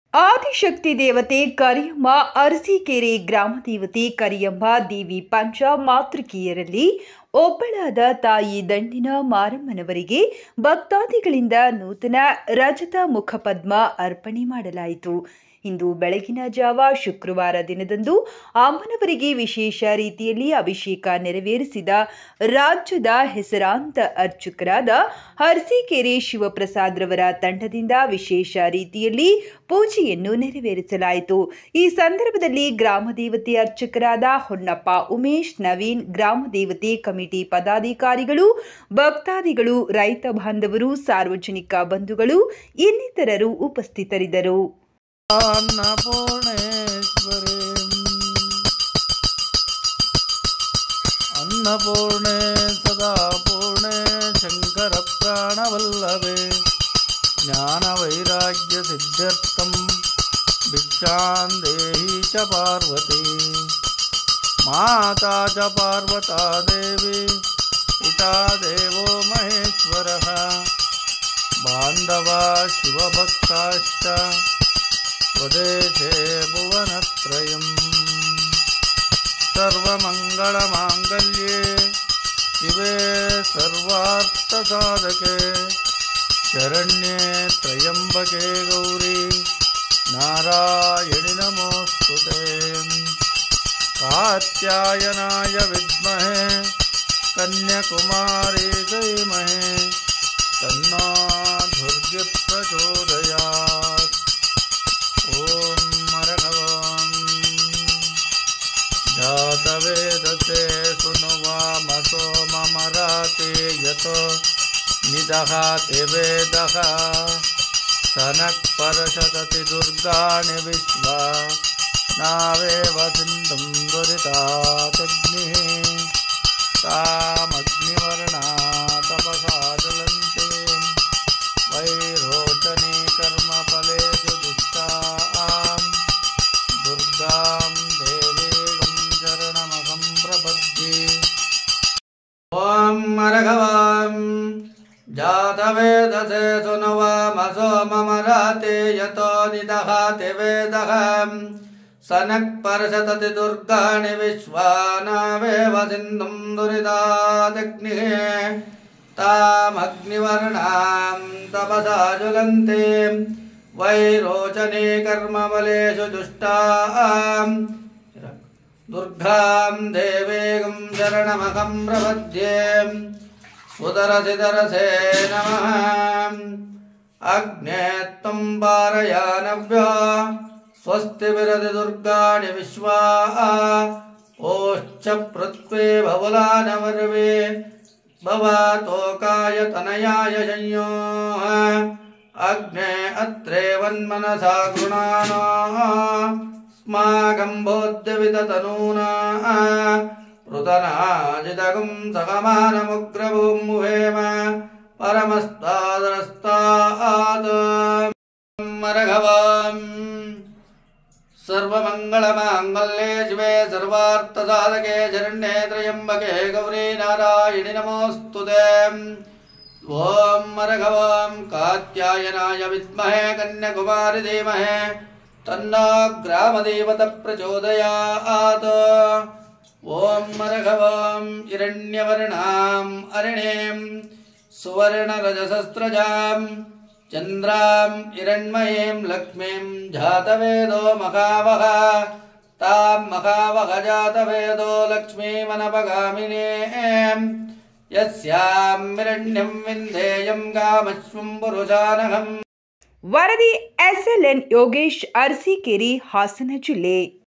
ಆದಿಶಕ್ತಿ ದೇವತೆ ಕರಿಯಮ್ಮ ಅರಸೀಕೆರೆ ಗ್ರಾಮ ದೇವತೆ ಕರಿಯಮ್ಮ ದೇವಿ ಪಂಚ ಮಾತೃಕೆಯರಲ್ಲಿ ಒಬ್ಬಳಾದ ತಾಯಿ ದಂಡಿನ ಮಾರಮ್ಮನವರಿಗೆ ಭಕ್ತಾದಿಗಳಿಂದ ನೂತನ ರಜತ ಮುಖಪದ್ಮ ಅರ್ಪಣೆ ಮಾಡಲಾಯಿತು. ಇಂದು ಬೆಳಗಿನ ಜಾವ ಶುಕ್ರವಾರ ದಿನದಂದು ಅಮ್ಮನವರಿಗೆ ವಿಶೇಷ ರೀತಿಯಲ್ಲಿ ಅಭಿಷೇಕ ನೆರವೇರಿಸಿದ ರಾಜ್ಯದ ಹೆಸರಾಂತ ಅರ್ಚಕರಾದ ಅರಸೀಕೆರೆ ಶಿವಪ್ರಸಾದ್ರವರ ತಂಡದಿಂದ ವಿಶೇಷ ರೀತಿಯಲ್ಲಿ ಪೂಜೆಯನ್ನು ನೆರವೇರಿಸಲಾಯಿತು. ಈ ಸಂದರ್ಭದಲ್ಲಿ ಗ್ರಾಮ ದೇವತೆ ಅರ್ಚಕರಾದ ಹೊನ್ನಪ್ಪ ಉಮೇಶ್ ನವೀನ್, ಗ್ರಾಮ ದೇವತೆ ಕಮಿಟಿ ಪದಾಧಿಕಾರಿಗಳು, ಭಕ್ತಾದಿಗಳು, ರೈತ ಬಾಂಧವರು, ಸಾರ್ವಜನಿಕ ಬಂಧುಗಳು ಇನ್ನಿತರರು ಉಪಸ್ಥಿತರಿದ್ದರು. ಅನ್ನಪೂರ್ಣೇಶ್ವರಿ ಅನ್ನಪೂರ್ಣೆ ಸದಾ ಪೂರ್ಣೆ ಶಂಕರ ಪ್ರಾಣವಲ್ಲಭೆ ಜ್ಞಾನ ವೈರಾಗ್ಯ ಸಿದ್ಧ್ಯರ್ಥಂ ಭಿಕ್ಷಾಂ ದೇಹಿ ಚ ಪಾರ್ವತಿ ಮಾತಾ ಚ ಪಾರ್ವತಾ ದೇವಿ ಪಿತಾ ದೇವೋ ಮಹೇಶ್ವರಃ ಬಾಂಧವಾ ಶಿವಭಕ್ತಾಶ್ಚ ಸ್ವದೇಶೇ ಭುವನತ್ರಯಂ ಸರ್ವಮಂಗಳಮಾಂಗಲ್ಯೆ ಶಿವೆ ಸರ್ವಾರ್ಥಸಾಧಕೆ ಶರಣ್ಯೆ ತ್ರಯಂಬಕೆ ಗೌರಿ ನಾರಾಯಣಿ ನಮೋಸ್ತುತೆ ಕಾತ್ಯಾಯನಾಯ ವಿದ್ಮಹೆ ಕನ್ಯಾಕುಮಾರಿ ಧೀಮಹಿ ತನ್ನೋ ದುರ್ಗಿ ಪ್ರಚೋದಯಾತ್. ಓಂ ಮರಗವಂ ಜಾತವೇದತೆ ಸುನುವಾಮಸೋ ಮಮರಾತೆ ಯತೋ ನಿದಹಾತೆ ವೇದಃ ಸನಕ್ ಪರಶತತಿ ದುರ್ಗಾಣಿ ವಿಶ್ವಾ ನಾವೇವ ಸಿಂಧುಂ ದುರಿತಾತಗ್ನಿಃ ತಾಮಗ್ನಿವರ್ಣಾ ತಪಸಾ ಜ್ವಲಂತೆ ವೈರೋಚನೆ ಕರ್ಮ ಫಲೇಷು ದುಷ್ಟಾಂ ದುರ್ಗಾಂ ದೇವೀಂ ಶರಣಮಹಂ ಪ್ರಪದ್ಯೆ. ಓಂ ಮರಘವಂ ಜಾತವೇದಸೆ ಸುನುವಾಮಸೋ ಮಮರಾತೆ ಯತೋ ನಿದಹಾತೆ ವೇದಃ ಸನಕ್ ಪರಶತತಿ ದುರ್ಗಾಣಿ ವಿಶ್ವಾನಾವೇವ ಸಿಂಧುಂ ದುರಿತಾದಗ್ನಿಃ ತಾಮಗ್ನಿವರ್ಣಾಂ ತಪಸಾ ಜ್ವಲಂತೆ ವೈರೋಚನೆ ಕರ್ಮಫಲೇಷು ದುಷ್ಟಾಂ ದುರ್ಗಾಂ ದೇವೀಂ ಶರಣಮಹಂ ಪ್ರಪದ್ಯೆ. ಸುತರಸಿತರಸೇ ನಮಃ ಅಗ್ನೇ ತ್ವಂ ಪಾರಯಾನವ್ಯೋ ಸ್ವಸ್ತಿ ವಿರದಿ ದುರ್ಗಾಣಿ ವಿಶ್ವಾ ಓಶ್ಚ ಪೃಥ್ವೇ ಭವಲಾನವರ್ವೇ ಭವತೋಕಾಯ ತನಯಾಯ ಸಂಯೋಃ ಅಗ್ನೇ ಅತ್ರೇವನ್ಮನಸಾ ಗೃಣಾನೋ ಸ್ಮಾಕಂ ಬೋಧ್ಯವಿತತನೂನಾ ಪೃತನಾಜಿತಗಂ ಸಗಮಾನಮುಗ್ರಭೂಂ ಮುಹೇಮ ಪರಮಸ್ತಾದರಸ್ತಾತ್. ಮರಘವಂ ಸರ್ವಮಂಗಳಮಾಂಗಲ್ಯೆ ಶಿವೆ ಸರ್ವಾರ್ಥಸಾಧಕೆ ಶರಣ್ಯೆ ತ್ರಯಂಬಕೆ ಗೌರಿ ನಾರಾಯಣಿ ನಮೋಸ್ತುತೆ. ಓಂ ಮರಘವಂ ಕಾತ್ಯಾಯನಾಯ ವಿದ್ಮಹೆ ಕನ್ಯಾಕುಮಾರಿ ಧೀಮಹಿ ತನ್ನೋ ಗ್ರಾಮದೇವತ ಪ್ರಚೋದಯಾತ್. ಓಂ ಮರಘವಂ ಹಿರಣ್ಯವರ್ಣಾಂ ಅರಿಣೀಂ ಸುವರ್ಣರಜಸಸ್ರಜಾಂ ಚಂದ್ರಾಂ ಹಿರಣ್ಮಯೀಂ ಲಕ್ಷ್ಮೀಂ ಜಾತವೇದೋ ಮಖಾವಹ ತಾಂ ಮಖಾವಹ ಜಾತವೇದೋ ಲಕ್ಷ್ಮೀಮನಪಗಾಮಿನೀಂ ಯಸ್ಯಾಂ ಹಿರಣ್ಯಂ ವಿಂಧೇಯಂ ಕಾಮಶ್ವಂ ಪುರುಷಾನಹಂ. ವರದಿ SLN ಯೋಗೇಶ್, ಅರಸೀಕೆರೆ, ಹಾಸನ ಜಿಲ್ಲೆ.